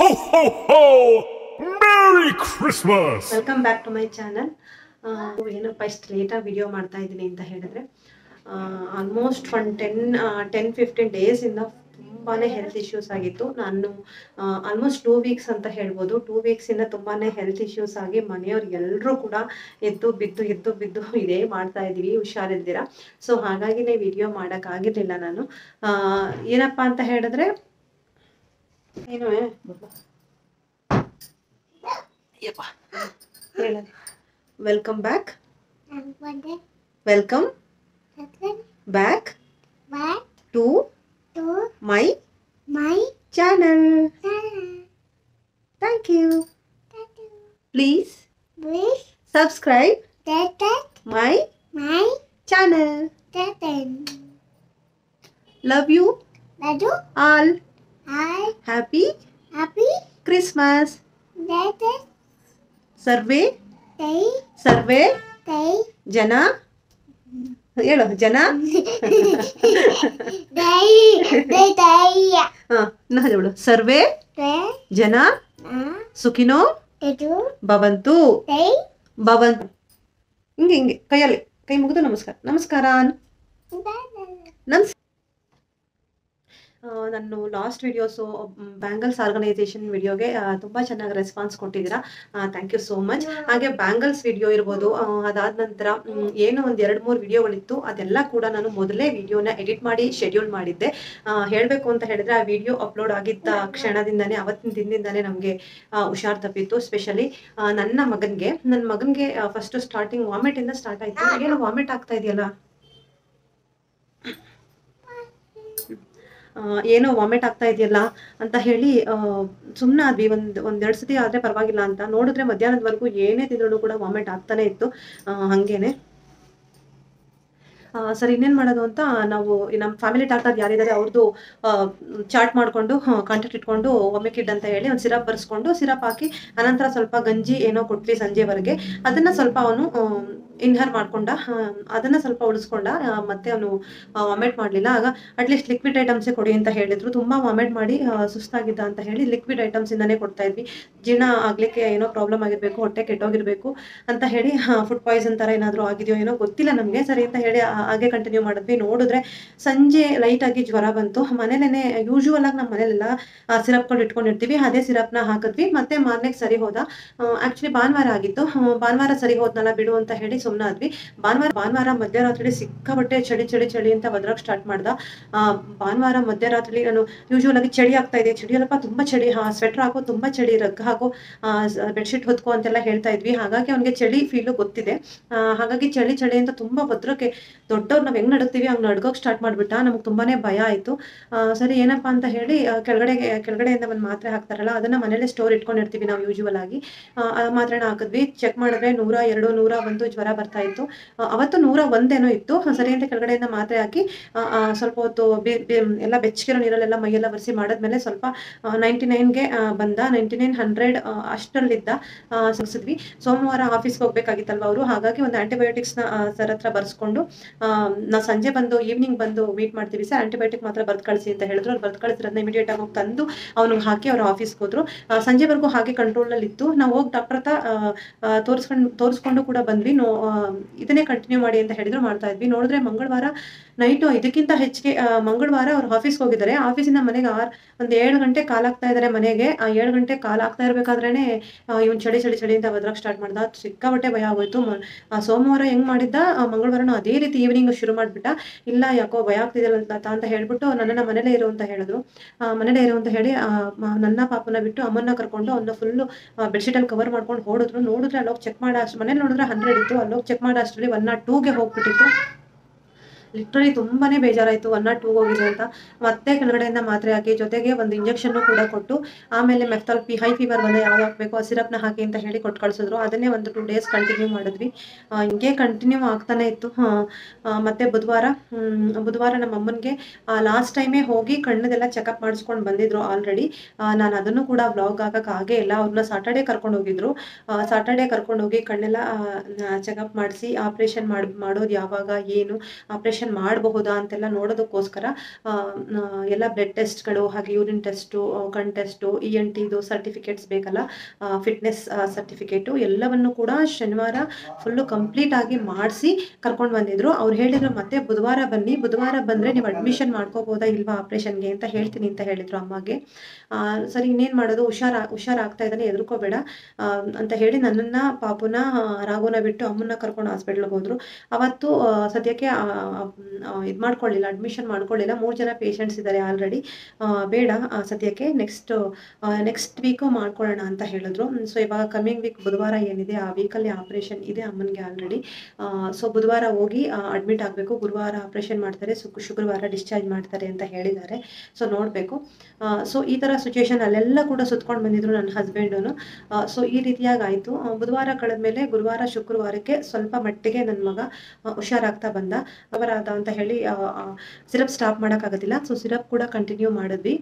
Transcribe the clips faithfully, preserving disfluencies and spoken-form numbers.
Ho ho ho! Merry Christmas! Welcome back to my channel. ಏನಪ್ಪ ಇಷ್ಟು ಲೇಟಾಗಿ video ಮಾಡ್ತಾ ಇದ್ದೀನಿ ಅಂತ ಹೇಳಿದ್ರೆ almost one ten ten fifteen ಡೇಸಿಂದ ತುಂಬಾ ಹೆಲ್ತ್ ಇಶ್ಯೂಸ್ ಆಗಿತ್ತು. ನಾನು ಆಲ್ಮೋಸ್ಟ್ ಟೂ ವೀಕ್ಸ್ ಅಂತ ಹೇಳ್ಬೋದು. ಟೂ ವೀಕ್ಸಿಂದ ತುಂಬಾ ಹೆಲ್ತ್ ಇಶ್ಯೂಸ್ ಆಗಿ ಮನೆಯವ್ರು ಎಲ್ಲರೂ ಕೂಡ ಎದ್ದು ಬಿದ್ದು ಎದ್ದು ಬಿದ್ದು ಇದೇ ಮಾಡ್ತಾ ಇದ್ದೀವಿ, ಹುಷಾರಿಲ್ದಿರ. ಸೊ ಹಾಗಾಗಿನೇ ವಿಡಿಯೋ ಮಾಡೋಕ್ಕಾಗಿರಲಿಲ್ಲ. ನಾನು ಏನಪ್ಪ ಅಂತ ಹೇಳಿದ್ರೆ ಏನು Welcome back. Welcome back to my my channel. channel. Thank you. Please Please subscribe that my my channel. channel. Love you Ladu all. I Happy happy Christmas. that survey they survey they ಜನ ಹೇಳು ಜನ they they they ಹಾ ನಾ ಹೇಳು ಸರ್ವೇ they ಜನ uh ಸುಖಿನೋ they do ಭವಂತು they ಭವಂತು. ಹಿಂಗೆ ಹಿಂಗೆ ಕೈಯಲ್ಲಿ ಕೈ ಮುಗಿದು ನಮಸ್ಕಾರ ನಮಸ್ಕಾರ ನಮಸ್ ನಾನು ಲಾಸ್ಟ್ ವಿಡಿಯೋಸು ಬ್ಯಾಂಗಲ್ಸ್ ಆರ್ಗನೈಸೇಷನ್ ವಿಡಿಯೋಗೆ ತುಂಬ ಚೆನ್ನಾಗಿ ರೆಸ್ಪಾನ್ಸ್ ಕೊಟ್ಟಿದ್ದೀರಾ. Thank you so much. ಹಾಗೆ ಬ್ಯಾಂಗಲ್ಸ್ ವಿಡಿಯೋ ಇರ್ಬೋದು, ಅದಾದ ನಂತರ ಏನೋ ಒಂದು ಎರಡು ಮೂರು ವಿಡಿಯೋಗಳಿತ್ತು, ಅದೆಲ್ಲ ಕೂಡ ನಾನು ಮೊದಲೇ ವಿಡಿಯೋನ ಎಡಿಟ್ ಮಾಡಿ ಶೆಡ್ಯೂಲ್ ಮಾಡಿದ್ದೆ. ಹೇಳಬೇಕು ಅಂತ ಹೇಳಿದ್ರೆ ಆ ವಿಡಿಯೋ ಅಪ್ಲೋಡ್ ಆಗಿದ್ದ ಕ್ಷಣದಿಂದನೇ ಅವತ್ತಿನ ದಿನದಿಂದನೇ ನಮಗೆ ಹುಷಾರು ತಪ್ಪಿತ್ತು. ಸ್ಪೆಷಲಿ ನನ್ನ ಮಗನಿಗೆ ನನ್ನ ಮಗನಿಗೆ ಫಸ್ಟು ಸ್ಟಾರ್ಟಿಂಗ್ ವಾಮಿಟಿಂದ ಸ್ಟಾರ್ಟ್ ಆಯಿತು. ಏನು ವಾಮಿಟ್ ಆಗ್ತಾ ಇದೆಯಲ್ಲ, ಏನೋ ವಾಮಿಟ್ ಆಗ್ತಾ ಇದೆಯಲ್ಲ ಅಂತ ಹೇಳಿ ಸುಮ್ಮನೆ ಆದ್ವಿ. ಒಂದು ಒಂದೆರಡು ಸತಿ ಆದರೆ ಪರವಾಗಿಲ್ಲ ಅಂತ ನೋಡಿದ್ರೆ ಮಧ್ಯಾಹ್ನದವರೆಗೂ ಏನೇ ತಿಂದರೂ ಕೂಡ ವಾಮಿಟ್ ಆಗ್ತಾನೆ ಇತ್ತು. ಹಾಗೇನೆ ಸರ್ ಇನ್ನೇನು ಮಾಡೋದು ಅಂತ ನಾವು ನಮ್ಮ ಫ್ಯಾಮಿಲಿ ಡಾಕ್ಟರ್ ಯಾರಿದ್ದಾರೆ ಅವ್ರದ್ದು ಚಾರ್ಟ್ ಮಾಡಿಕೊಂಡು ಕಾಂಟ್ಯಾಕ್ಟ್ ಇಟ್ಕೊಂಡು ಒಮ್ಮೆಕಿಡ್ ಅಂತ ಹೇಳಿ ಒಂದು ಸಿರಪ್ ಬರೆಸ್ಕೊಂಡು ಸಿರಪ್ ಹಾಕಿ ಅನಂತರ ಸ್ವಲ್ಪ ಗಂಜಿ ಏನೋ ಕೊಟ್ವಿ ಸಂಜೆವರೆಗೆ. ಅದನ್ನು ಸ್ವಲ್ಪ ಅವನು ಇನ್ಹರ್ ಮಾಡ್ಕೊಂಡ, ಅದನ್ನು ಸ್ವಲ್ಪ ಉಳಿಸ್ಕೊಂಡ. ಮತ್ತೆ ಅವನು ವಾಮಿಟ್ ಮಾಡಲಿಲ್ಲ. ಆಗ ಅಟ್ಲೀಸ್ಟ್ ಲಿಕ್ವಿಡ್ ಐಟಮ್ಸೇ ಕೊಡಿ ಅಂತ ಹೇಳಿದ್ರು. ತುಂಬ ವಾಮಿಟ್ ಮಾಡಿ ಸುಸ್ತಾಗಿದ್ದ ಅಂತ ಹೇಳಿ ಲಿಕ್ವಿಡ್ ಐಟಮ್ಸಿಂದನೇ ಕೊಡ್ತಾ ಇದ್ವಿ. ಜೀರ್ಣ ಆಗಲಿಕ್ಕೆ ಏನೋ ಪ್ರಾಬ್ಲಮ್ ಆಗಿರಬೇಕು, ಹೊಟ್ಟೆ ಕೆಟ್ಟೋಗಿರಬೇಕು ಅಂತ ಹೇಳಿ ಫುಡ್ ಪಾಯ್ಸನ್ ಥರ ಏನಾದರೂ ಆಗಿದೆಯೋ ಏನೋ ಗೊತ್ತಿಲ್ಲ ನಮಗೆ. ಸರಿ ಅಂತ ಹೇಳಿ ಹಾಗೆ ಕಂಟಿನ್ಯೂ ಮಾಡಿದ್ವಿ. ನೋಡಿದ್ರೆ ಸಂಜೆ ಲೈಟಾಗಿ ಜ್ವರ ಬಂತು. ಮನೇಲೇನೆ ಯೂಶುವಲ್ ಆಗಿ ನಮ್ಮ ಮನೇಲೆಲ್ಲ ಸಿರಪ್ಗಳು ಇಟ್ಕೊಂಡಿರ್ತೀವಿ, ಅದೇ ಸಿರಪ್ನ ಹಾಕಿದ್ವಿ. ಮತ್ತೆ ಮಾರ್ನೆಗೆ ಸರಿ ಹೋದ. ಆ್ಯಕ್ಚುಲಿ ಭಾನುವಾರ ಆಗಿತ್ತು. ಭಾನುವಾರ ಸರಿ ಹೋದ್ನಲ್ಲ ಬಿಡು ಅಂತ ಹೇಳಿ ಸುಮ್ಮನೆ ಆದ್ವಿ. ಭಾನುವಾರ ಭಾನುವಾರ ಮಧ್ಯರಾತ್ರಿ ಸಿಕ್ಕಾಬಟ್ಟೆ ಚಳಿ ಚಳಿ ಚಳಿ ಅಂತ ಒದ್ರಕ್ಕೆ ಸ್ಟಾರ್ಟ್ ಮಾಡ್ದ. ಭಾನುವಾರ ಮಧ್ಯರಾತ್ರಿ ನಾನು ಯೂಶುವಲ್ ಆಗಿ ಚಳಿ ಆಗ್ತಾ ಇದೆ, ಚಳಿಯಲ್ಲಪ್ಪ ತುಂಬ ಚಳಿ, ಸ್ವೆಟರ್ ಹಾಕೋ ತುಂಬ ಚಳಿ, ರಗ್ ಹಾಕೋ, ಬೆಡ್ಶೀಟ್ ಹೊತ್ಕೋ ಅಂತೆಲ್ಲ ಹೇಳ್ತಾ ಇದ್ವಿ. ಹಾಗಾಗಿ ಅವನಿಗೆ ಚಳಿ ಫೀಲು ಗೊತ್ತಿದೆ. ಹಾಗಾಗಿ ಚಳಿ ಚಳಿ ಅಂತ ತುಂಬ ಒದ್ರಕ್ಕೆ ದೊಡ್ಡವ್ರು ನಾವು ಹೆಂಗ್ ನಡುತ್ತೀವಿ ಹಂಗೆ ನಡ್ಗೋಕೆ ಸ್ಟಾರ್ಟ್ ಮಾಡಿಬಿಟ್ಟ. ನಮಗೆ ತುಂಬಾನೇ ಭಯ ಆಯಿತು. ಸರಿ ಏನಪ್ಪ ಅಂತ ಹೇಳಿ ಕೆಳಗಡೆಗೆ ಕೆಳಗಡೆಯಿಂದ ಒಂದು ಮಾತ್ರೆ ಹಾಕ್ತಾರಲ್ಲ, ಅದನ್ನು ಮನೇಲೆ ಸ್ಟೋರ್ ಇಟ್ಕೊಂಡಿರ್ತೀವಿ ನಾವು ಯೂಶುವಲ್ ಆಗಿ. ಆ ಮಾತ್ರೆನ ಹಾಕಿದ್ವಿ. ಚೆಕ್ ಮಾಡಿದ್ರೆ ನೂರ ಎರಡು ನೂರ ಒಂದು ಜ್ವರ ಬರ್ತಾ ಇತ್ತು. ಅವತ್ತು ನೂರ ಒಂದೇನೋ ಇತ್ತು. ಸರಿ ಅಂತ ಕೆಳಗಡೆಯಿಂದ ಮಾತ್ರೆ ಹಾಕಿ ಸ್ವಲ್ಪ ಹೊತ್ತು ಎಲ್ಲ ಬೆಚ್ಚಗಿರೋ ನೀರಲ್ಲೆಲ್ಲ ಮೈಯೆಲ್ಲ ಒರೆಸಿ ಮಾಡಿದ್ಮೇಲೆ ಸ್ವಲ್ಪ ನೈಂಟಿ ನೈನ್ಗೆ ಬಂದ. ನೈಂಟಿ ನೈನ್ ಹಂಡ್ರೆಡ್ ಅಷ್ಟರಲ್ಲಿದ್ದ. ಸಿಗಿಸಿದ್ವಿ. ಸೋಮವಾರ ಆಫೀಸ್ಗೆ ಹೋಗ್ಬೇಕಾಗಿತ್ತಲ್ವ ಅವರು, ಹಾಗಾಗಿ ಒಂದು ಆಂಟಿಬಯೋಟಿಕ್ಸ್ನ ಸರ್ ಹತ್ರ ಬರ್ಸ್ಕೊಂಡು ನಾವು ಸಂಜೆ ಬಂದು ಈವ್ನಿಂಗ್ ಬಂದು ಮೀಟ್ ಮಾಡ್ತೀವಿ ಸರ್, ಆಂಟಿಬಯೋಟಿಕ್ ಮಾತ್ರ ಬರ್ದು ಕಳಿಸಿ ಅಂತ ಹೇಳಿದ್ರು. ಅವ್ರು ಬರ್ದು ಕಳಿಸಿರೋದನ್ನ ಇಮಿಡಿಯೇಟ್ ಆಗಿ ಹೋಗಿ ತಂದು ಅವ್ನಿಗೆ ಹಾಕಿ ಅವ್ರು ಆಫೀಸ್ಗೆ ಹೋದ್ರು. ಸಂಜೆವರೆಗೂ ಹಾಗೆ ಕಂಟ್ರೋಲ್ನಲ್ಲಿ ಇತ್ತು. ನಾವು ಹೋಗಿ ಡಾಕ್ಟರ್ ಹತ್ರ ತೋರಿಸ್ಕೊಂಡು ತೋರಿಸ್ಕೊಂಡು ಕೂಡ ಬಂದ್ವಿ. ನೋ ಇದನ್ನೇ ಕಂಟಿನ್ಯೂ ಮಾಡಿ ಅಂತ ಹೇಳಿದ್ರು, ಮಾಡ್ತಾ ಇದ್ವಿ. ನೋಡಿದ್ರೆ ಮಂಗಳವಾರ ನೈಟು ಇದಕ್ಕಿಂತ ಹೆಚ್ಚಿಗೆ ಮಂಗಳವಾರ ಅವ್ರು ಆಫೀಸ್ಗೆ ಹೋಗಿದ್ದಾರೆ. ಆಫೀಸಿಂದ ಮನೆಗೆ ಆರು ಒಂದು ಏಳು ಗಂಟೆ ಕಾಲಾಗ್ತಾ ಇದ್ದಾರೆ ಮನೆಗೆ. ಆ ಏಳು ಗಂಟೆ ಕಾಲಾಗ್ತಾ ಇರಬೇಕಾದ್ರೇ ಇವ್ನು ಚಳಿ ಚಳಿ ಚಳಿ ಅಂತ ಒದ್ರಕ್ಕೆ ಸ್ಟಾರ್ಟ್ ಮಾಡ್ದ. ಸಿಕ್ಕಾಬಟ್ಟೆ ಭಯ ಆಗೋಯ್ತು. ಸೋಮವಾರ ಹೆಂಗೆ ಮಾಡಿದ್ದ ಮಂಗಳವಾರನೂ ಅದೇ ರೀತಿ ಈವ್ನಿಂಗ್ ಶುರು ಮಾಡಿಬಿಟ್ಟ. ಇಲ್ಲ ಯಾಕೋ ಭಯ ಆಗ್ತಿದೆಯಲ್ಲ ಅಂತ ಹೇಳ್ಬಿಟ್ಟು ನನ್ನನ್ನು ಮನೇಲೇ ಇರು ಅಂತ ಹೇಳಿದ್ರು. ಮನೇಲೇ ಇರು ಅಂತ ಹೇಳಿ ನನ್ನ ಪಾಪನ ಬಿಟ್ಟು ಅಮ್ಮನ್ನ ಕರ್ಕೊಂಡು ಅವನ್ನ ಫುಲ್ಲು ಬೆಡ್ಶೀಟಲ್ಲಿ ಕವರ್ ಮಾಡ್ಕೊಂಡು ಓಡಿದ್ರು. ನೋಡಿದ್ರೆ ಅಲ್ಲೋಗಿ ಚೆಕ್ ಮಾಡೋ ಅಷ್ಟು ಮನೇಲಿ ನೋಡಿದ್ರೆ ಹಂಡ್ರೆಡ್ ಇತ್ತು. ಅಲ್ಲೋಗಿ ಚೆಕ್ ಮಾಡೋ ಅಷ್ಟರಲ್ಲಿ ಒನ್ ನಾಟ್ ಟೂಗೆ ಹೋಗ್ಬಿಟ್ಟಿತ್ತು. ಲಿಟ್ರಲಿ ತುಂಬಾನೇ ಬೇಜಾರಾಯಿತು ಒನ್ ನಾಟ್ ಟೂ ಹೋಗಿದೆ ಅಂತ. ಮತ್ತೆ ಕೆಳಗಡೆಯಿಂದ ಮಾತ್ರೆ ಹಾಕಿ ಜೊತೆಗೆ ಒಂದು ಇಂಜೆಕ್ಷನ್ನು ಕೂಡ ಕೊಟ್ಟು ಆಮೇಲೆ ಮೆಫ್ತಾಲ್ ಪಿ ಹೈ ಫೀವರ್ ಬಂದರೆ ಯಾವಾಗ ಹಾಕಬೇಕು ಆ ಸಿರಪ್ನ ಹಾಕಿ ಅಂತ ಹೇಳಿ ಕೊಟ್ಟು ಕಳಿಸಿದ್ರು. ಅದನ್ನೇ ಒಂದು ಟೂ ಡೇಸ್ ಕಂಟಿನ್ಯೂ ಮಾಡಿದ್ವಿ. ಹಿಂಗೆ ಕಂಟಿನ್ಯೂ ಆಗ್ತಾನೆ ಇತ್ತು. ಮತ್ತೆ ಬುಧವಾರ ಬುಧವಾರ ನಮ್ಮ ಅಮ್ಮನಿಗೆ ಲಾಸ್ಟ್ ಟೈಮೇ ಹೋಗಿ ಕಣ್ಣದೆಲ್ಲ ಚೆಕಪ್ ಮಾಡಿಸ್ಕೊಂಡು ಬಂದಿದ್ರು ಆಲ್ರೆಡಿ. ನಾನು ಅದನ್ನು ಕೂಡ ವ್ಲಾಗ್ ಹಾಕಕ್ಕೆ ಆಗೇ ಇಲ್ಲ. ಅವ್ರನ್ನ ಸಾಟರ್ಡೇ ಕರ್ಕೊಂಡು ಹೋಗಿದ್ರು. ಸಾಟರ್ಡೇ ಕರ್ಕೊಂಡು ಹೋಗಿ ಕಣ್ಣೆಲ್ಲ ಚೆಕಪ್ ಮಾಡಿಸಿ ಆಪ್ರೇಷನ್ ಮಾಡಿ ಮಾಡೋದು ಯಾವಾಗ ಏನು, ಆಪ್ರೇಷನ್ ಆಪ್ರೇಷನ್ ಮಾಡಬಹುದಾ ಅಂತೆಲ್ಲ ನೋಡೋದಕ್ಕೋಸ್ಕರ ಎಲ್ಲ ಬ್ಲಡ್ ಟೆಸ್ಟ್ಗಳು, ಹಾಗೆ ಯೂರಿನ್ ಟೆಸ್ಟು, ಕಣ್ ಟೆಸ್ಟು, ಇ ಎನ್ ಟಿದು ಸರ್ಟಿಫಿಕೇಟ್ಸ್ ಬೇಕಲ್ಲ, ಫಿಟ್ನೆಸ್ ಸರ್ಟಿಫಿಕೇಟು ಎಲ್ಲವನ್ನು ಕೂಡ ಶನಿವಾರ ಫುಲ್ಲು ಕಂಪ್ಲೀಟ್ ಆಗಿ ಮಾಡಿಸಿ ಕರ್ಕೊಂಡು ಬಂದಿದ್ರು. ಅವ್ರು ಹೇಳಿದ್ರು ಮತ್ತೆ ಬುಧವಾರ ಬನ್ನಿ, ಬುಧವಾರ ಬಂದರೆ ನೀವು ಅಡ್ಮಿಷನ್ ಮಾಡ್ಕೋಬೋದಾ ಇಲ್ವಾ ಆಪ್ರೇಷನ್ಗೆ ಅಂತ ಹೇಳ್ತೀನಿ ಅಂತ ಹೇಳಿದ್ರು ಅಮ್ಮಗೆ. ಸರಿ ಇನ್ನೇನು ಮಾಡೋದು, ಹುಷಾರ ಹುಷಾರಾಗ್ತಾ ಇದ್ದಾನೆ, ಎದುರ್ಕೋಬೇಡ ಅಂತ ಹೇಳಿ ನನ್ನನ್ನು ಪಾಪುನ ರಾಘುನ ಬಿಟ್ಟು ಅಮ್ಮನ್ನ ಕರ್ಕೊಂಡು ಹಾಸ್ಪಿಟ್ಲಿಗೆ ಹೋದರು. ಅವತ್ತು ಸದ್ಯಕ್ಕೆ ಇದು ಮಾಡ್ಕೊಳ್ಳಿಲ್ಲ, ಅಡ್ಮಿಷನ್ ಮಾಡ್ಕೊಳ್ಳಿಲ್ಲ. ಮೂರು ಜನ ಪೇಷಂಟ್ಸ್ ಇದ್ದಾರೆ ಆಲ್ರೆಡಿ, ಬೇಡ ಸದ್ಯಕ್ಕೆ ನೆಕ್ಸ್ಟ್ ನೆಕ್ಸ್ಟ್ ವೀಕು ಮಾಡ್ಕೊಳ್ಳೋಣ ಅಂತ ಹೇಳಿದ್ರು. ಸೊ ಇವಾಗ ಕಮ್ಮಿಂಗ್ ವೀಕ್ ಬುಧವಾರ ಏನಿದೆ ಆ ವೀಕಲ್ಲಿ ಆಪ್ರೇಷನ್ ಇದೆ ಅಮ್ಮನಿಗೆ ಆಲ್ರೆಡಿ. ಸೊ ಬುಧವಾರ ಹೋಗಿ ಅಡ್ಮಿಟ್ ಆಗಬೇಕು, ಗುರುವಾರ ಆಪ್ರೇಷನ್ ಮಾಡ್ತಾರೆ, ಶುಕ್ ಶುಕ್ರವಾರ ಡಿಸ್ಚಾರ್ಜ್ ಮಾಡ್ತಾರೆ ಅಂತ ಹೇಳಿದ್ದಾರೆ. ಸೊ ನೋಡಬೇಕು. ಸೊ ಈ ಥರ ಸಿಚುವೇಶನ್ ಅಲ್ಲೆಲ್ಲ ಕೂಡ ಸುತ್ಕೊಂಡು ಬಂದಿದ್ರು ನನ್ನ ಹಸ್ಬೆಂಡನು. ಸೊ ಈ ರೀತಿಯಾಗಿ ಆಯಿತು. ಬುಧವಾರ ಕಳೆದ್ಮೇಲೆ ಗುರುವಾರ ಶುಕ್ರವಾರಕ್ಕೆ ಸ್ವಲ್ಪ ಮಟ್ಟಿಗೆ ನನ್ನ ಮಗ ಹುಷಾರಾಗ್ತಾ ಬಂದ. ಅವರಾದ ಅಂತ ಹೇಳಿ ಸಿರಪ್ ಸ್ಟಾಪ್ ಮಾಡೋಕ್ಕಾಗೋದಿಲ್ಲ. ಸೊ ಸಿರಪ್ ಕೂಡ ಕಂಟಿನ್ಯೂ ಮಾಡಿದ್ವಿ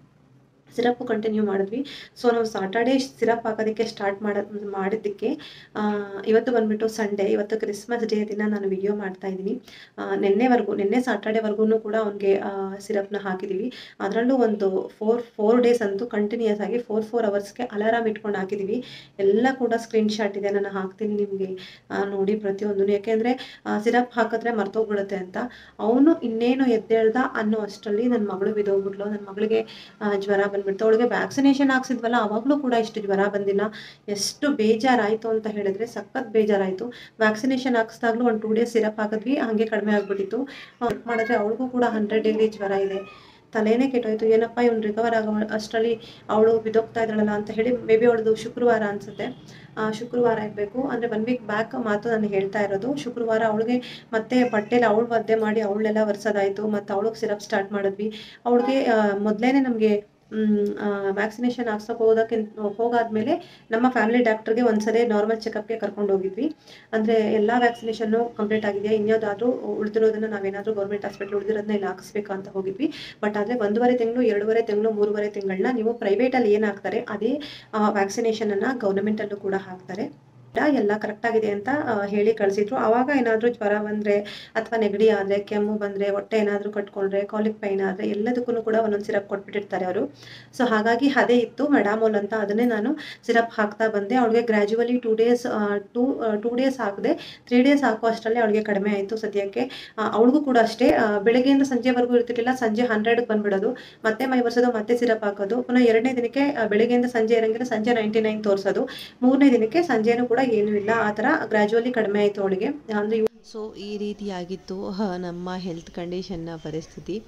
ಸಿರಪ್ಪು ಕಂಟಿನ್ಯೂ ಮಾಡಿದ್ವಿ. ಸೊ ನಾವು ಸಾಟರ್ಡೇ ಸಿರಪ್ ಹಾಕೋದಕ್ಕೆ ಸ್ಟಾರ್ಟ್ ಮಾಡ ಮಾಡಿದ್ದಕ್ಕೆ ಇವತ್ತು ಬಂದುಬಿಟ್ಟು ಸಂಡೇ, ಇವತ್ತು ಕ್ರಿಸ್ಮಸ್ ಡೇ ದಿನ ನಾನು ವಿಡಿಯೋ ಮಾಡ್ತಾ ಇದ್ದೀನಿ. ನಿನ್ನೆವರೆಗೂ ನಿನ್ನೆ ಸಾಟರ್ಡೇವರೆಗೂ ಕೂಡ ಅವ್ನಿಗೆ ಸಿರಪ್ನ ಹಾಕಿದ್ದೀವಿ. ಅದರಲ್ಲೂ ಒಂದು ಫೋರ್ ಫೋರ್ ಡೇಸ್ ಅಂತೂ ಕಂಟಿನ್ಯೂಸ್ ಆಗಿ ಫೋರ್ ಫೋರ್ ಅವರ್ಸ್ಗೆ ಅಲಾರಾಮ್ ಇಟ್ಕೊಂಡು ಹಾಕಿದ್ದೀವಿ. ಎಲ್ಲ ಕೂಡ ಸ್ಕ್ರೀನ್ ಶಾಟ್ ಇದೆ, ನಾನು ಹಾಕ್ತೀನಿ ನಿಮಗೆ ನೋಡಿ ಪ್ರತಿಯೊಂದು. ಯಾಕೆಂದರೆ ಸಿರಪ್ ಹಾಕಿದ್ರೆ ಮರ್ತೋಗ್ಬಿಡುತ್ತೆ ಅಂತ. ಅವನು ಇನ್ನೇನು ಎದ್ದೇಳ್ದ ಅನ್ನೋ ಅಷ್ಟರಲ್ಲಿ ನನ್ನ ಮಗಳು ಬಿದ್ದೋಗ್ಬಿಟ್ಲು. ನನ್ನ ಮಗಳಿಗೆ ಜ್ವರ ಬಂದ್ಬಿಡ್ತು. ಅವಳಿಗೆ ವ್ಯಾಕ್ಸಿನೇಷನ್ ಹಾಕ್ಸಿದ್ವಲ್ಲ ಅವಾಗಲೂ ಕೂಡ ಇಷ್ಟು ಜ್ವರ ಬಂದಿಲ್ಲ. ಎಷ್ಟು ಬೇಜಾರಾಯಿತು ಅಂತ ಹೇಳಿದ್ರೆ ಸಖತ್ ಬೇಜಾರಾಯಿತು. ವ್ಯಾಕ್ಸಿನೇಷನ್ ಹಾಕ್ಸಿದಾಗ್ಲೂ ಒಂದು ಟೂ ಡೇಸ್ ಸಿರಪ್ ಹಾಕಿದ್ವಿ, ಹಾಗೆ ಕಡಿಮೆ ಆಗಿಬಿಟ್ಟಿತ್ತು. ಮಾಡಿದ್ರೆ ಅವಳಿಗೂ ಕೂಡ ಹಂಡ್ರೆಡ್ ಡಿಗ್ರಿ ಜ್ವರ ಇದೆ. ತಲೆನೇ ಕೆಟ್ಟೋಯ್ತು, ಏನಪ್ಪ ಇವ್ನು ರಿಕವರ್ ಆಗೋ ಅಷ್ಟರಲ್ಲಿ ಅವಳು ಬಿದ್ದೋಗ್ತಾ ಇದ್ದಾಳಲ್ಲ ಅಂತ ಹೇಳಿ. ಮೇ ಬಿ ಅವಳದು ಶುಕ್ರವಾರ ಅನಿಸುತ್ತೆ, ಶುಕ್ರವಾರ ಇರಬೇಕು. ಅಂದರೆ ಒನ್ ವೀಕ್ ಬ್ಯಾಕ್ ಮಾತು ನಾನು ಹೇಳ್ತಾ ಇರೋದು. ಶುಕ್ರವಾರ ಅವಳಿಗೆ ಮತ್ತೆ ಬಟ್ಟೆಲಿ ಅವಳು ಒದ್ದೆ ಮಾಡಿ ಅವಳೆಲ್ಲ ಒರೆಸೋದಾಯಿತು. ಮತ್ತು ಅವಳಿಗೆ ಸಿರಪ್ ಸ್ಟಾರ್ಟ್ ಮಾಡಿದ್ವಿ. ಅವಳಿಗೆ ಮೊದಲೇ ನಮಗೆ ವ್ಯಾಕ್ಸಿನೇಷನ್ ಹಾಕ್ಸೋಕೆ ಹೋಗೋದಕ್ಕಿಂತ ಹೋಗಾದ್ಮೇಲೆ ನಮ್ಮ ಫ್ಯಾಮಿಲಿ ಡಾಕ್ಟರ್ಗೆ ಒಂದ್ಸರಿ ನಾರ್ಮಲ್ ಚೆಕಪ್ಗೆ ಕರ್ಕೊಂಡು ಹೋಗಿದ್ವಿ. ಅಂದರೆ ಎಲ್ಲ ವ್ಯಾಕ್ಸಿನೇಷನ್ನು ಕಂಪ್ಲೀಟ್ ಆಗಿದೆಯಾ, ಇನ್ಯಾವುದಾದ್ರೂ ಉಳಿದಿರೋದನ್ನು ನಾವೇನಾದರೂ ಗೌರ್ಮೆಂಟ್ ಹಾಸ್ಪಿಟ್ಲ್ ಉಳಿದಿರೋದನ್ನ ಇಲ್ಲಿ ಹಾಕಿಸ್ಬೇಕು ಅಂತ ಹೋಗಿದ್ವಿ. ಬಟ್ ಆದರೆ ಒಂದೂವರೆ ತಿಂಗಳು, ಎರಡೂವರೆ ತಿಂಗಳು, ಮೂರುವರೆ ತಿಂಗಳನ್ನ ನೀವು ಪ್ರೈವೇಟಲ್ಲಿ ಏನು ಹಾಕ್ತಾರೆ ಅದೇ ವ್ಯಾಕ್ಸಿನೇಷನನ್ನು ಗೌರ್ಮೆಂಟಲ್ಲೂ ಕೂಡ ಹಾಕ್ತಾರೆ. ಎಲ್ಲ ಕರೆಕ್ಟ್ ಆಗಿದೆ ಅಂತ ಹೇಳಿ ಕಳಿಸಿದ್ರು. ಆವಾಗ ಏನಾದರೂ ಜ್ವರ ಬಂದರೆ ಅಥವಾ ನೆಗಡಿ ಆದರೆ, ಕೆಮ್ಮು ಬಂದರೆ, ಹೊಟ್ಟೆ ಏನಾದರೂ ಕಟ್ಕೊಂಡ್ರೆ, ಕಾಲಿಕ್ ಪೈನ್ ಆದರೆ ಎಲ್ಲದಕ್ಕೂ ಕೂಡ ಒಂದೊಂದು ಸಿರಪ್ ಕೊಟ್ಬಿಟ್ಟಿರ್ತಾರೆ ಅವರು. ಸೊ ಹಾಗಾಗಿ ಅದೇ ಇತ್ತು ಮೆಡಾಮೋಲ್ ಅಂತ, ಅದನ್ನೇ ನಾನು ಸಿರಪ್ ಹಾಕ್ತಾ ಬಂದೆ. ಅವಳಿಗೆ gradually two days two two days ಹಾಕಿದೆ. ತ್ರೀ ಡೇಸ್ ಹಾಕೋ ಅಷ್ಟರಲ್ಲಿ ಅವಳಿಗೆ ಕಡಿಮೆ ಆಯಿತು. ಸದ್ಯಕ್ಕೆ ಅವಳಿಗೂ ಕೂಡ ಅಷ್ಟೇ, ಬೆಳಗ್ಗೆಯಿಂದ ಸಂಜೆವರೆಗೂ ಇರ್ತಿರ್ಲಿಲ್ಲ, ಸಂಜೆ ಹಂಡ್ರೆಡ್ಗೆ ಬಂದ್ಬಿಡೋದು, ಮತ್ತೆ ಮೈ ಒರೆಸೋದು, ಮತ್ತೆ ಸಿರಪ್ ಹಾಕೋದು. ಪುನಃ ಎರಡನೇ ದಿನಕ್ಕೆ ಬೆಳಗ್ಗೆಯಿಂದ ಸಂಜೆ ಇರಂಗಿಲ್ಲ, ಸಂಜೆ ನೈಂಟಿ ನೈನ್ ತೋರಿಸೋದು. ಮೂರನೇ ದಿನಕ್ಕೆ ಸಂಜೆನೂ ಕೂಡ ಏನೂ ಇಲ್ಲ. ಆ ಥರ ಗ್ರ್ಯಾಜುವಲಿ ಕಡಿಮೆ ಆಯಿತು ಅವಳಿಗೆ. ಅಂದರೆ ಸೊ ಈ ರೀತಿಯಾಗಿತ್ತು ನಮ್ಮ ಹೆಲ್ತ್ ಕಂಡೀಷನ್ನ ಪರಿಸ್ಥಿತಿ.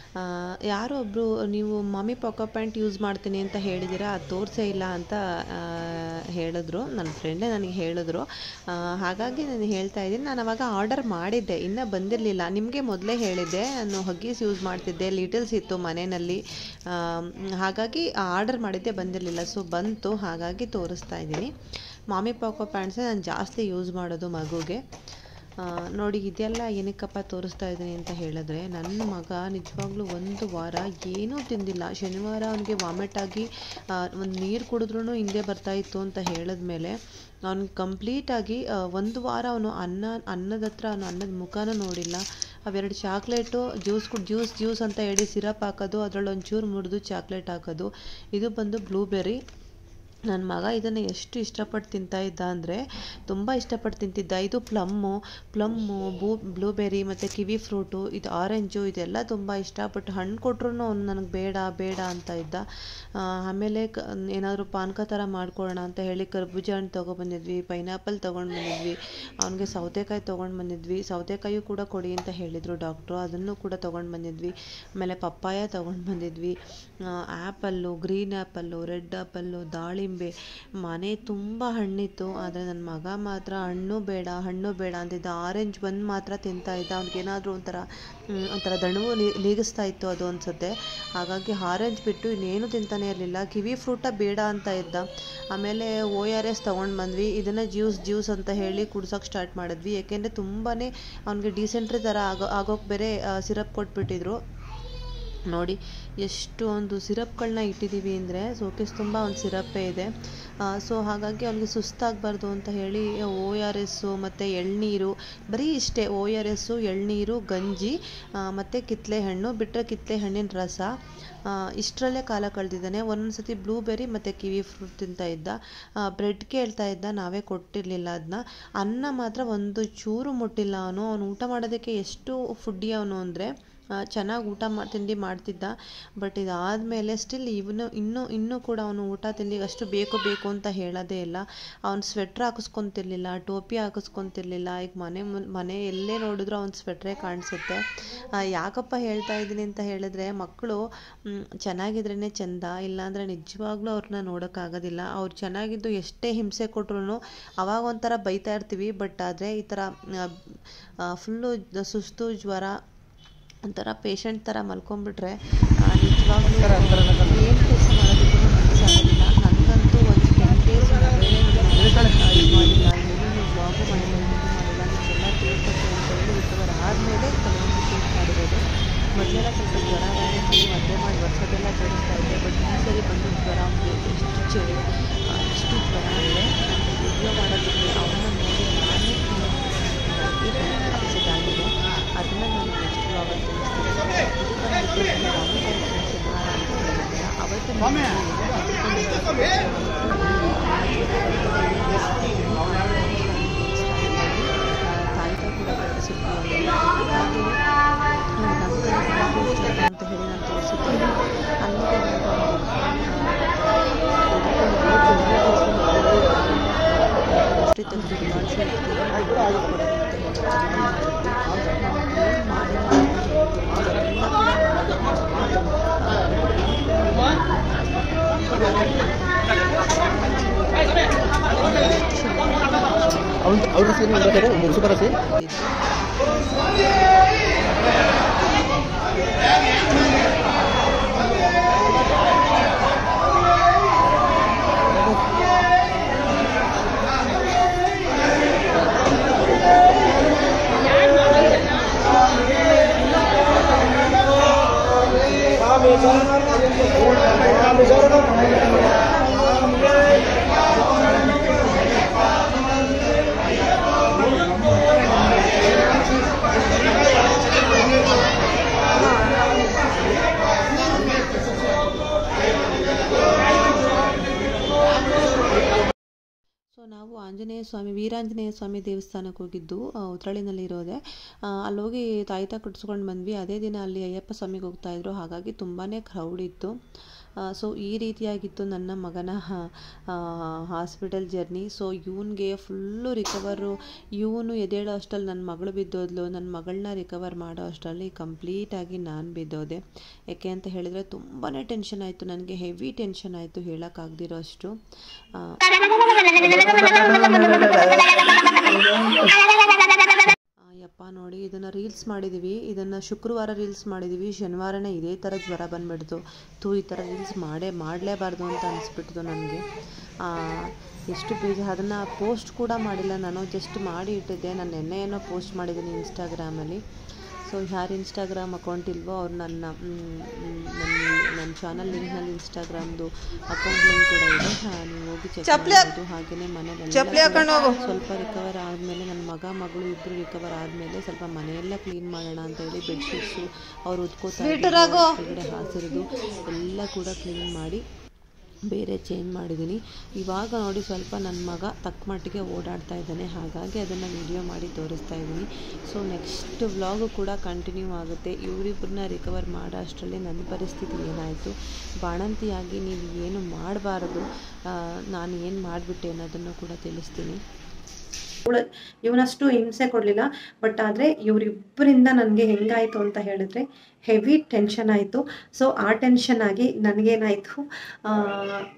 ಯಾರೋ ಒಬ್ಬರು ನೀವು ಮಮ್ಮಿ ಪಾಕೋ ಪ್ಯಾಂಟ್ ಯೂಸ್ ಮಾಡ್ತೀನಿ ಅಂತ ಹೇಳಿದ್ದೀರಾ, ಅದು ತೋರಿಸೇ ಇಲ್ಲ ಅಂತ ಹೇಳಿದ್ರು. ನನ್ನ ಫ್ರೆಂಡೇ ನನಗೆ ಹೇಳಿದ್ರು. ಹಾಗಾಗಿ ನಾನು ಹೇಳ್ತಾ ಇದ್ದೀನಿ, ನಾನು ಅವಾಗ ಆರ್ಡರ್ ಮಾಡಿದ್ದೆ, ಇನ್ನೂ ಬಂದಿರಲಿಲ್ಲ. ನಿಮಗೆ ಮೊದಲೇ ಹೇಳಿದ್ದೆ, ನಾನು ಹಗ್ಗೀಸ್ ಯೂಸ್ ಮಾಡ್ತಿದ್ದೆ, ಲಿಟಲ್ಸ್ ಇತ್ತು ಮನೆಯಲ್ಲಿ, ಹಾಗಾಗಿ ಆರ್ಡರ್ ಮಾಡಿದ್ದೆ, ಬಂದಿರಲಿಲ್ಲ. ಸೊ ಬಂತು, ಹಾಗಾಗಿ ತೋರಿಸ್ತಾ ಇದ್ದೀನಿ. ಮಾಮಿ ಪಾಕೋ ಪ್ಯಾಂಟ್ಸೇ ನಾನು ಜಾಸ್ತಿ ಯೂಸ್ ಮಾಡೋದು ಮಗುಗೆ. ನೋಡಿ ಇದೆಲ್ಲ ಏನಕ್ಕಪ್ಪ ತೋರಿಸ್ತಾ ಇದ್ದೀನಿ ಅಂತ ಹೇಳಿದ್ರೆ, ನನ್ನ ಮಗ ನಿಜವಾಗ್ಲೂ ಒಂದು ವಾರ ಏನೂ ತಿಂದಿಲ್ಲ. ಶನಿವಾರ ಅವನಿಗೆ ವಾಮಿಟ್ ಆಗಿ ಒಂದು ನೀರು ಕುಡಿದ್ರೂ ಹಿಂದೆ ಬರ್ತಾಯಿತ್ತು ಅಂತ ಹೇಳಿದ್ಮೇಲೆ ಅವ್ನಿಗೆ ಕಂಪ್ಲೀಟಾಗಿ ಒಂದು ವಾರ ಅವನು ಅನ್ನ ಅನ್ನದ ಹತ್ರ ಅವನು ಅನ್ನದ ಮುಖನೂ ನೋಡಿಲ್ಲ. ಅವೆರಡು ಚಾಕ್ಲೇಟು ಜ್ಯೂಸ್ ಕುಡ್ ಜ್ಯೂಸ್ ಜ್ಯೂಸ್ ಅಂತ ಹೇಳಿ ಸಿರಪ್ ಹಾಕೋದು, ಅದರಲ್ಲಿ ಒಂಚೂರು ಮುರಿದು ಚಾಕ್ಲೇಟ್ ಹಾಕೋದು. ಇದು ಬಂದು ಬ್ಲೂಬೆರ್ರಿ. ನನ್ನ ಮಗ ಇದನ್ನು ಎಷ್ಟು ಇಷ್ಟಪಟ್ಟು ತಿಂತಾಯಿದ್ದ ಅಂದರೆ ತುಂಬ ಇಷ್ಟಪಟ್ಟು ತಿಂತಿದ್ದ. ಇದು ಪ್ಲಮ್ಮು ಪ್ಲಮ್ಮು ಬೂ ಬ್ಲೂಬೆರಿ ಮತ್ತು ಕಿವಿ ಫ್ರೂಟು, ಇದು ಆರೆಂಜು, ಇದೆಲ್ಲ ತುಂಬ ಇಷ್ಟಪಟ್ಟು. ಹಣ್ಣು ಕೊಟ್ರು ಅವನು ನನಗೆ ಬೇಡ ಬೇಡ ಅಂತ ಇದ್ದ. ಆಮೇಲೆ ಕ ಏನಾದರೂ ಪಾನಕ ಥರ ಮಾಡ್ಕೊಳ್ಳೋಣ ಅಂತ ಹೇಳಿ ಕರ್ಬೂಜ ಹಣ್ಣು ತೊಗೊಬಂದಿದ್ವಿ, ಪೈನಾಪಲ್ ತೊಗೊಂಡು ಬಂದಿದ್ವಿ, ಅವನಿಗೆ ಸೌತೆಕಾಯಿ ತೊಗೊಂಡು ಬಂದಿದ್ವಿ. ಸೌತೆಕಾಯಿ ಕೂಡ ಕೊಡಿ ಅಂತ ಹೇಳಿದರು ಡಾಕ್ಟ್ರು, ಅದನ್ನು ಕೂಡ ತೊಗೊಂಡು ಬಂದಿದ್ವಿ. ಆಮೇಲೆ ಪಪ್ಪಾಯ ತೊಗೊಂಡು ಬಂದಿದ್ವಿ, apple, green apple, red apple, ದಾಳಿಂಬೆ, ಮನೆ ತುಂಬ ಹಣ್ಣಿತ್ತು. ಆದರೆ ನನ್ನ ಮಗ ಮಾತ್ರ ಹಣ್ಣು ಬೇಡ ಹಣ್ಣು ಬೇಡ ಅಂತಿದ್ದ. ಆರೆಂಜ್ ಒಂದು ಮಾತ್ರ ತಿಂತಾ ಇದ್ದ. ಅವ್ನಿಗೇನಾದರೂ ಒಂಥರ ಒಂಥರ ದಣವು ಲೀಗಿಸ್ತಾ ಇತ್ತು ಅದು ಅನಿಸುತ್ತೆ. ಹಾಗಾಗಿ ಆರೆಂಜ್ ಬಿಟ್ಟು ಇನ್ನೇನು ತಿಂತಾನೆ ಇರಲಿಲ್ಲ. ಕಿವಿ ಫ್ರೂಟ ಬೇಡ ಅಂತ ಇದ್ದ. ಆಮೇಲೆ ಓ ಆರ್ ಎಸ್ ತೊಗೊಂಡು ಬಂದ್ವಿ. ಇದನ್ನು ಜ್ಯೂಸ್ ಜ್ಯೂಸ್ ಅಂತ ಹೇಳಿ ಕುಡ್ಸೋಕ್ಕೆ ಸ್ಟಾರ್ಟ್ ಮಾಡಿದ್ವಿ. ಏಕೆಂದರೆ ತುಂಬಾ ಅವನಿಗೆ ಡಿಸೆಂಟ್ರಿ ಥರ ಆಗೋ ಆಗೋಕ್ಕೆ ಬೇರೆ ಸಿರಪ್ ಕೊಟ್ಬಿಟ್ಟಿದ್ರು. ನೋಡಿ ಎಷ್ಟೊಂದು ಸಿರಪ್ಗಳನ್ನ ಇಟ್ಟಿದ್ದೀವಿ ಅಂದರೆ ಸೋಕೇಸ್ ತುಂಬ ಒಂದು ಸಿರಪ್ಪೇ ಇದೆ. ಸೊ ಹಾಗಾಗಿ ಅವನಿಗೆ ಸುಸ್ತಾಗಬಾರ್ದು ಅಂತ ಹೇಳಿ ಓ ಆರ್ ಎಸ್ಸು ಮತ್ತು ಎಳ್ನೀರು, ಬರೀ ಇಷ್ಟೇ ಓ ಆರ್ ಎಸ್ಸು, ಎಳ್ನೀರು, ಗಂಜಿ ಮತ್ತು ಕಿತ್ತಳೆ ಹಣ್ಣು, ಬಿಟ್ಟರೆ ಕಿತ್ತಳೆ ಹಣ್ಣಿನ ರಸ, ಇಷ್ಟರಲ್ಲೇ ಕಾಲ ಕಳೆದಿದ್ದಾನೆ. ಒಂದೊಂದು ಸತಿ ಬ್ಲೂಬೆರಿ ಮತ್ತು ಕಿವಿ ಫ್ರೂಟ್ ತಿಂತಾ ಇದ್ದ. ಬ್ರೆಡ್ ಕೇಳ್ತಾ ಇದ್ದ, ನಾವೇ ಕೊಟ್ಟಿರಲಿಲ್ಲ ಅದನ್ನ. ಅನ್ನ ಮಾತ್ರ ಒಂದು ಚೂರು ಮುಟ್ಟಿಲ್ಲ ಅವನು. ಅವನು ಊಟ ಮಾಡೋದಕ್ಕೆ ಎಷ್ಟು ಫುಡ್ಡಿ ಅವನು ಅಂದರೆ ಚೆನ್ನಾಗಿ ಊಟ ಮಾ ತಿಂಡಿ ಮಾಡ್ತಿದ್ದ. ಬಟ್ ಇದಾದಮೇಲೆ ಸ್ಟಿಲ್ ಇವನು ಇನ್ನೂ ಇನ್ನೂ ಕೂಡ ಅವನು ಊಟ ತಿಂಡಿಗೆ ಅಷ್ಟು ಬೇಕು ಬೇಕು ಅಂತ ಹೇಳೋದೇ ಇಲ್ಲ. ಅವ್ನು ಸ್ವೆಟ್ರ್ ಹಾಕಿಸ್ಕೊತಿರ್ಲಿಲ್ಲ, ಟೋಪಿ ಹಾಕಿಸ್ಕೊತಿರ್ಲಿಲ್ಲ. ಈಗ ಮನೆ ಮನೆ ಎಲ್ಲೇ ನೋಡಿದ್ರು ಅವ್ನು ಸ್ವೆಟ್ರೇ ಕಾಣಿಸುತ್ತೆ. ಯಾಕಪ್ಪ ಹೇಳ್ತಾ ಇದ್ದೀನಿ ಅಂತ ಹೇಳಿದ್ರೆ, ಮಕ್ಕಳು ಚೆನ್ನಾಗಿದ್ರೇ ಚೆಂದ, ಇಲ್ಲಾಂದರೆ ನಿಜವಾಗ್ಲೂ ಅವ್ರನ್ನ ನೋಡೋಕ್ಕಾಗೋದಿಲ್ಲ. ಅವ್ರು ಚೆನ್ನಾಗಿದ್ದು ಎಷ್ಟೇ ಹಿಂಸೆ ಕೊಟ್ರು ಅವಾಗ ಒಂಥರ ಬೈತಾ ಇರ್ತೀವಿ. ಬಟ್ ಆದರೆ ಈ ಥರ ಫುಲ್ಲು ಸುಸ್ತು, ಜ್ವರ, ಒಂಥರ ಪೇಷಂಟ್ ಥರ ಮಲ್ಕೊಂಡ್ಬಿಟ್ರೆ ನಿಜವಾಗ್ಲೂ ಏನು ಕೆಲಸ ಮಾಡೋದಕ್ಕೂ ಮನಸ್ಸಾಗೋದಿಲ್ಲ. ನನಗಂತೂ ಒಂದು ಟೆನ್ ಡೇಸ್ ಇದು ಮಾಡಿಲ್ಲ, ಏನು ಬ್ಲಾಗು ಮಾಡಿಲ್ಲ, ಇದು ಮಾಡಿಲ್ಲ. ನಿಮಗೆಲ್ಲ ತಿಳ್ಕೊಟ್ಟು ಅಂತ ಹೇಳಿ ರಿಕವರ್ ಆದಮೇಲೆ ಕೆಲವೊಂದು ಶೂಟ್ ಮಾಡಿರೋದು. ಮೊದಲೆಲ್ಲ ಸ್ವಲ್ಪ ಜ್ವರ ಬಂದು ಮದುವೆ ಮಾಡಿ ವರ್ಷದೆಲ್ಲ ತೋರಿಸ್ತಾ ಇದ್ದೆ. ಬಟ್ ಈ ಸರಿ ಬಂದು ಜ್ವರ ಎಷ್ಟು ಚಳಿ, ಎಷ್ಟು ಜ್ವರ ಅಂದರೆ ನನಗೆ ವಿಡಿಯೋ ಮಾಡೋದಕ್ಕೆ ಅವನ್ನ ನೋಡಿ ನಾನೇ ಅಪ್ಸೆಟ್ ಆಗಿದೆ. ಅದನ್ನು ನಾನು ನೆಕ್ಸ್ಟ್ ಬ್ಲಾಗಲ್ಲಿ ತಿಳಿಸ್ತೀನಿ. ಇದಕ್ಕೆ ಶನಿವಾರ ಅಂತ ಹೇಳಿದ್ರೆ ಅವತ್ತು ತಾಯಿತ ಕೂಡ ಕಟ್ಟಿಸಿದ್ವಿ. ಹಾಗೆ ಅಂತ ಹೇಳಿ ನಾನು ತೋರಿಸಿದ್ದೇನೆ. ಅಲ್ಲಿಗೆ ತೆಗೆದು ಅವ್ರ ಬರಸಿ ನಾವು ಆಂಜನೇಯ ಸ್ವಾಮಿ ವೀರಾಂಜನೇಯ ಸ್ವಾಮಿ ದೇವಸ್ಥಾನಕ್ಕೆ ಹೋಗಿದ್ದು, ಉತ್ರಳಿನಲ್ಲಿರೋದೆ. ಅಲ್ಲಿ ಹೋಗಿ ತಾಯಿತ ಕಟ್ಸ್ಕೊಂಡು ಬಂದ್ವಿ. ಅದೇ ದಿನ ಅಲ್ಲಿ ಅಯ್ಯಪ್ಪ ಸ್ವಾಮಿಗೆ ಹೋಗ್ತಾಯಿದ್ರು, ಹಾಗಾಗಿ ತುಂಬಾ ಕ್ರೌಡ್ ಇತ್ತು. ಸೊ ಈ ರೀತಿಯಾಗಿತ್ತು ನನ್ನ ಮಗನ ಹಾಸ್ಪಿಟಲ್ ಜರ್ನಿ. ಸೊ ಇವನಿಗೆ ಫುಲ್ಲು ರಿಕವರು, ಇವನು ಎದ್ದೇಳೋ ಅಷ್ಟರಲ್ಲಿ ನನ್ನ ಮಗಳು ಬಿದ್ದೋದ್ಲು. ನನ್ನ ಮಗಳನ್ನ ರಿಕವರ್ ಮಾಡೋ ಅಷ್ಟರಲ್ಲಿ ಕಂಪ್ಲೀಟಾಗಿ ನಾನು ಬಿದ್ದೋದೆ. ಯಾಕೆ ಅಂತ ಹೇಳಿದರೆ ತುಂಬಾ ಟೆನ್ಷನ್ ಆಯಿತು ನನಗೆ, ಹೆವಿ ಟೆನ್ಷನ್ ಆಯಿತು, ಹೇಳೋಕ್ಕಾಗದಿರೋ ಅಷ್ಟು. ಯಪ್ಪ ನೋಡಿ, ಇದನ್ನು ರೀಲ್ಸ್ ಮಾಡಿದ್ದೀವಿ, ಇದನ್ನು ಶುಕ್ರವಾರ ರೀಲ್ಸ್ ಮಾಡಿದ್ದೀವಿ, ಶನಿವಾರನೇ ಇದೇ ಥರ ಜ್ವರ ಬಂದುಬಿಡ್ತು. ತೂ ಈ ಥರ ರೀಲ್ಸ್ ಮಾಡೇ ಮಾಡಲೇಬಾರ್ದು ಅಂತ ಅನಿಸ್ಬಿಡ್ತು ನನಗೆ. ಎಷ್ಟು ಬೇಜಾರು. ಅದನ್ನು ಪೋಸ್ಟ್ ಕೂಡ ಮಾಡಿಲ್ಲ ನಾನು, ಜಸ್ಟ್ ಮಾಡಿ ಇಟ್ಟಿದ್ದೆ. ನಾನು ನೆನ್ನೆ ಏನೋ ಪೋಸ್ಟ್ ಮಾಡಿದ್ದೀನಿ ಇನ್ಸ್ಟಾಗ್ರಾಮಲ್ಲಿ. ಸೊ ಯಾರು ಇನ್ಸ್ಟಾಗ್ರಾಮ್ ಅಕೌಂಟ್ ಇಲ್ವೋ ಅವ್ರು ನನ್ನ ನನ್ನ ನನ್ನ ಚಾನಲ್ ಲಿಂಕ್ನಲ್ಲಿ ಇನ್ಸ್ಟಾಗ್ರಾಮ್ದು ಅಕೌಂಟ್ ಲಿಂಕ್ ಕೂಡ ಇದೆ, ನೀವು ಹೋಗಿ ಚೆಕ್ ಮಾಡ್ಬೋದು. ಹಾಗೆಯೇ ಮನೇಲಿ ಸ್ವಲ್ಪ ರಿಕವರ್ ಆದಮೇಲೆ, ನನ್ನ ಮಗ ಮಗಳು ಇಬ್ಬರು ರಿಕವರ್ ಆದಮೇಲೆ ಸ್ವಲ್ಪ ಮನೆಯೆಲ್ಲ ಕ್ಲೀನ್ ಮಾಡೋಣ ಅಂತ ಹೇಳಿ ಬೆಡ್ಶೀಟ್ಸು ಅವ್ರು ಉದ್ಕೋತಾ ಕೆಳಗಡೆ ಹಾಸಿರೋದು ಎಲ್ಲ ಕೂಡ ಕ್ಲೀನ್ ಮಾಡಿ ಬೇರೆ ಚೇಂಜ್ ಮಾಡಿದ್ದೀನಿ. ಇವಾಗ ನೋಡಿ ಸ್ವಲ್ಪ ನನ್ನ ಮಗ ತಕ್ಕ ಮಟ್ಟಿಗೆ ಓಡಾಡ್ತಾ ಇದ್ದಾನೆ, ಹಾಗಾಗಿ ಅದನ್ನು ವಿಡಿಯೋ ಮಾಡಿ ತೋರಿಸ್ತಾ ಇದ್ದೀನಿ. ಸೊ ನೆಕ್ಸ್ಟ್ ವ್ಲಾಗು ಕೂಡ ಕಂಟಿನ್ಯೂ ಆಗುತ್ತೆ. ಇವರಿಬ್ಬರನ್ನ ರಿಕವರ್ ಮಾಡೋ ಅಷ್ಟರಲ್ಲಿ ನನ್ನ ಪರಿಸ್ಥಿತಿ ಏನಾಯಿತು, ಬಾಣಂತಿಯಾಗಿ ನೀವು ಏನು ಮಾಡಬಾರದು, ನಾನು ಏನು ಮಾಡಿಬಿಟ್ಟೆ ಅನ್ನೋದನ್ನು ಕೂಡ ತಿಳಿಸ್ತೀನಿ. ಇವನಷ್ಟು ಹಿಂಸೆ ಕೊಡಲಿಲ್ಲ. ಬಟ್ ಆದರೆ ಇವರಿಬ್ಬರಿಂದ ನನಗೆ ಹೆಂಗಾಯಿತು ಅಂತ ಹೇಳಿದ್ರೆ ಹೆವಿ ಟೆನ್ಷನ್ ಆಯಿತು. ಸೊ ಆ ಟೆನ್ಷನ್ ಆಗಿ ನನಗೇನಾಯಿತು,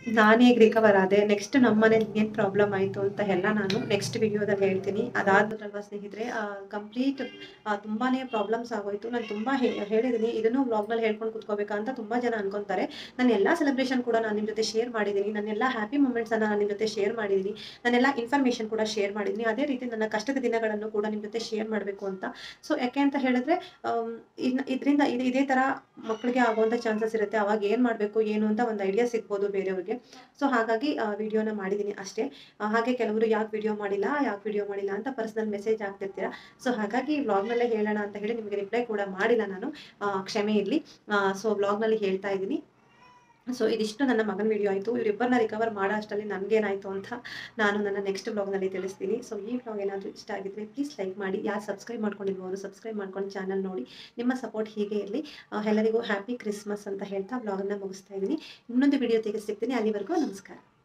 ನಾನು ಹೇಗೆ ರಿಕವರ್ ಆದೆ, ನೆಕ್ಸ್ಟ್ ನಮ್ಮ ಮನೇಲಿ ಏನು ಪ್ರಾಬ್ಲಮ್ ಆಯಿತು ಅಂತ ಎಲ್ಲ ನಾನು ನೆಕ್ಸ್ಟ್ ವಿಡಿಯೋದಲ್ಲಿ ಹೇಳ್ತೀನಿ. ಅದಾದ್ಮೇಲೆ ಸ್ನೇಹಿತರೆ ಕಂಪ್ಲೀಟ್ ತುಂಬಾ ಪ್ರಾಬ್ಲಮ್ಸ್ ಆಗೋಯ್ತು. ನಾನು ತುಂಬ ಹೇಳಿದ್ದೀನಿ, ಇದನ್ನು ವ್ಲಾಗ್ನಲ್ಲಿ ಹೇಳ್ಕೊಂಡು ಕೂತ್ಕೋಬೇಕಂತ ತುಂಬ ಜನ ಅನ್ಕೊತಾರೆ. ನಾನು ಎಲ್ಲ ಸೆಲೆಬ್ರೇಷನ್ ಕೂಡ ನಾನು ನಿಮ್ಮ ಜೊತೆ ಶೇರ್ ಮಾಡಿದ್ದೀನಿ, ನನ್ನೆಲ್ಲ ಹ್ಯಾಪಿ ಮೂಮೆಂಟ್ಸನ್ನು ನಾನು ನಿಮ್ಮ ಜೊತೆ ಶೇರ್ ಮಾಡಿದ್ದೀನಿ, ನನ್ನೆಲ್ಲ ಇನ್ಫಾರ್ಮೇಷನ್ ಕೂಡ ಶೇರ್ ಮಾಡಿದ್ದೀನಿ. ಅದೇ ರೀತಿ ನನ್ನ ಕಷ್ಟದ ದಿನಗಳನ್ನು ಕೂಡ ನಿಮ್ಮ ಜೊತೆ ಶೇರ್ ಮಾಡಬೇಕು ಅಂತ. ಸೊ ಯಾಕೆ ಅಂತ ಹೇಳಿದ್ರೆ ಇನ್ನು ಇದರಿಂದ ಇದು ಇದೇ ಥರ ಮಕ್ಕಳಿಗೆ ಆಗುವಂಥ ಚಾನ್ಸಸ್ ಇರುತ್ತೆ. ಅವಾಗ ಏನು ಮಾಡಬೇಕು ಏನು ಅಂತ ಒಂದು ಐಡಿಯಾ ಸಿಗ್ಬೋದು ಬೇರೆಯವ್ರಿಗೆ. ಸೊ ಹಾಗಾಗಿ ವಿಡಿಯೋನ ಮಾಡಿದ್ದೀನಿ ಅಷ್ಟೇ. ಹಾಗೆ ಕೆಲವರು ಯಾಕೆ ವಿಡಿಯೋ ಮಾಡಿಲ್ಲ ಯಾಕೆ ವಿಡಿಯೋ ಮಾಡಿಲ್ಲ ಅಂತ ಪರ್ಸನಲ್ ಮೆಸೇಜ್ ಆಗ್ತಿರ್ತೀರಾ. ಸೊ ಹಾಗಾಗಿ ವ್ಲಾಗ್ನಲ್ಲೇ ಹೇಳೋಣ ಅಂತ ಹೇಳಿ ನಿಮಗೆ ರಿಪ್ಲೈ ಕೂಡ ಮಾಡಿಲ್ಲ ನಾನು, ಕ್ಷಮೆ ಇರಲಿ. ಸೊ ವ್ಲಾಗ್ನಲ್ಲಿ ಹೇಳ್ತಾ ಇದ್ದೀನಿ. ಸೊ ಇದಿಷ್ಟು ನನ್ನ ಮಗನ ವಿಡಿಯೋ ಆಯಿತು. ಇವರಿಬ್ಬರನ್ನ ರಿಕವರ್ ಮಾಡೋ ಅಷ್ಟರಲ್ಲಿ ನನಗೇನಾಯಿತು ಅಂತ ನಾನು ನನ್ನ ನೆಕ್ಸ್ಟ್ ವ್ಲಾಗ್ನಲ್ಲಿ ತಿಳಿಸ್ತೀನಿ. ಸೊ ಈ ವ್ಲಾಗ್ ಏನಾದರೂ ಇಷ್ಟ ಆಗಿದ್ರೆ ಪ್ಲೀಸ್ ಲೈಕ್ ಮಾಡಿ. ಯಾರು ಸಬ್ಸ್ಕ್ರೈಬ್ ಮಾಡ್ಕೊಂಡಿಲ್ವೋ ಅವರು ಸಬ್ಸ್ಕ್ರೈಬ್ ಮಾಡ್ಕೊಂಡು ಚಾನಲ್ ನೋಡಿ. ನಿಮ್ಮ ಸಪೋರ್ಟ್ ಹೀಗೆ ಇರಲಿ. ಎಲ್ಲರಿಗೂ ಹ್ಯಾಪಿ ಕ್ರಿಸ್ಮಸ್ ಅಂತ ಹೇಳ್ತಾ ವ್ಲಾಗನ್ನು ಮುಗಿಸ್ತಾ ಇದ್ದೀನಿ. ಇನ್ನೊಂದು ವಿಡಿಯೋ ತೆಗೆದು ಸಿಗ್ತೀನಿ. ಅಲ್ಲಿವರೆಗೂ ನಮಸ್ಕಾರ.